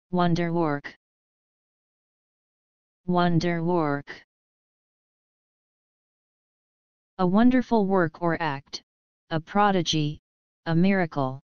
Wonderwork. Wonderwork. A wonderful work or act, a prodigy, a miracle.